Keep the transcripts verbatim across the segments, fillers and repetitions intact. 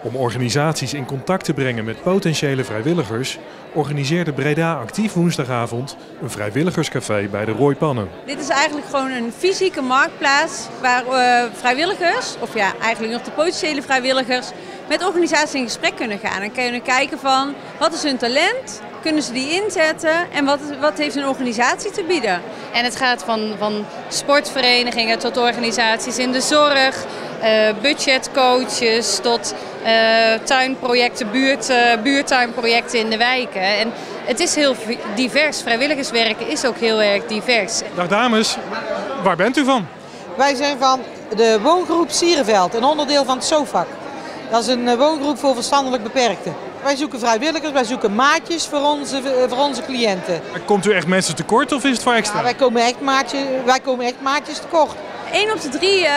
Om organisaties in contact te brengen met potentiële vrijwilligers, organiseerde Breda Actief woensdagavond een vrijwilligerscafé bij de Rooipannen. Dit is eigenlijk gewoon een fysieke marktplaats waar uh, vrijwilligers, of ja, eigenlijk nog de potentiële vrijwilligers, met organisaties in gesprek kunnen gaan. En kunnen kijken van wat is hun talent, kunnen ze die inzetten en wat, wat heeft een organisatie te bieden. En het gaat van, van sportverenigingen tot organisaties in de zorg, uh, budgetcoaches tot uh, tuinprojecten, buurt, uh, buurtuinprojecten in de wijken. En het is heel divers. Vrijwilligerswerken is ook heel erg divers. Dag dames, waar bent u van? Wij zijn van de woongroep Sierenveld, een onderdeel van het SOFAC. Dat is een woongroep voor verstandelijk beperkten. Wij zoeken vrijwilligers, wij zoeken maatjes voor onze, voor onze cliënten. Komt u echt mensen tekort of is het voor extra? Ja, wij, komen echt maatje, wij komen echt maatjes tekort. Eén op de drie uh,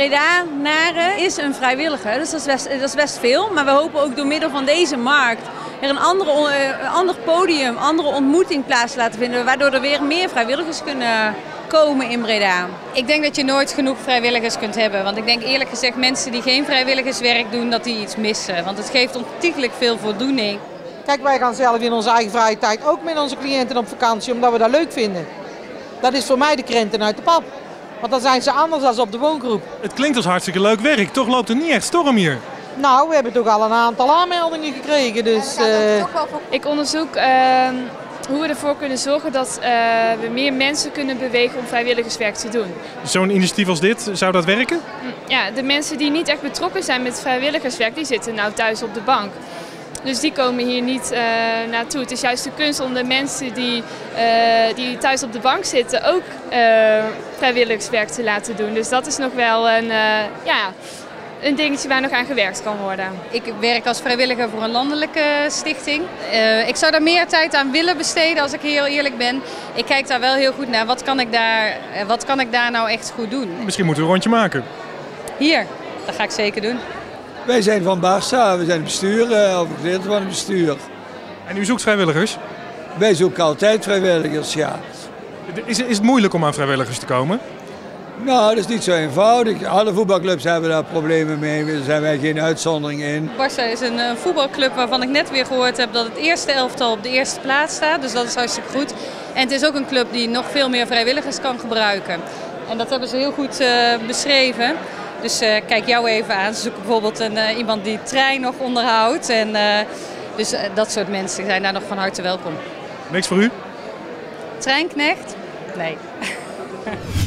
Bredanaren is een vrijwilliger, dus dat is, best, dat is best veel. Maar we hopen ook door middel van deze markt er een andere, uh, ander podium, andere ontmoeting plaats te laten vinden. Waardoor er weer meer vrijwilligers kunnen komen in Breda. Ik denk dat je nooit genoeg vrijwilligers kunt hebben. Want ik denk eerlijk gezegd mensen die geen vrijwilligerswerk doen, dat die iets missen. Want het geeft ontiegelijk veel voldoening. Kijk, wij gaan zelf in onze eigen vrije tijd ook met onze cliënten op vakantie, omdat we dat leuk vinden. Dat is voor mij de krenten uit de pap. Want dan zijn ze anders dan op de woongroep. Het klinkt als hartstikke leuk werk, toch loopt er niet echt storm hier? Nou, we hebben toch al een aantal aanmeldingen gekregen. Dus, uh... Ik onderzoek uh, hoe we ervoor kunnen zorgen dat uh, we meer mensen kunnen bewegen om vrijwilligerswerk te doen. Zo'n initiatief als dit, zou dat werken? Ja, de mensen die niet echt betrokken zijn met vrijwilligerswerk, die zitten nou thuis op de bank. Dus die komen hier niet uh, naartoe. Het is juist de kunst om de mensen die, uh, die thuis op de bank zitten ook uh, vrijwilligerswerk te laten doen. Dus dat is nog wel een, uh, ja, een dingetje waar nog aan gewerkt kan worden. Ik werk als vrijwilliger voor een landelijke stichting. Uh, ik zou daar meer tijd aan willen besteden als ik heel eerlijk ben. Ik kijk daar wel heel goed naar. Wat kan ik daar, wat kan ik daar nou echt goed doen? Misschien moeten we een rondje maken. Hier, dat ga ik zeker doen. Wij zijn van Barça, we zijn het bestuur, uh, of gedeelte van het bestuur. En u zoekt vrijwilligers? Wij zoeken altijd vrijwilligers, ja. Is, is het moeilijk om aan vrijwilligers te komen? Nou, dat is niet zo eenvoudig. Alle voetbalclubs hebben daar problemen mee, daar zijn wij geen uitzondering in. Barça is een uh, voetbalclub waarvan ik net weer gehoord heb dat het eerste elftal op de eerste plaats staat. Dus dat is hartstikke goed. En het is ook een club die nog veel meer vrijwilligers kan gebruiken. En dat hebben ze heel goed uh, beschreven. Dus uh, kijk jou even aan. Ze zoeken bijvoorbeeld een, uh, iemand die trein nog onderhoudt. En, uh, dus uh, dat soort mensen zijn daar nog van harte welkom. Niks voor u? Treinknecht? Nee.